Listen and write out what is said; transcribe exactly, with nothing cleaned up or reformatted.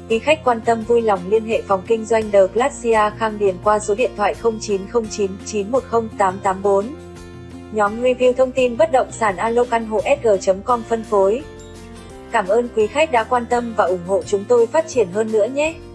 Quý khách quan tâm vui lòng liên hệ phòng kinh doanh The Glacia Khang Điền qua số điện thoại không chín không chín chín một không tám tám bốn. Nhóm review thông tin bất động sản alocanhosg chấm com phân phối. Cảm ơn quý khách đã quan tâm và ủng hộ chúng tôi phát triển hơn nữa nhé.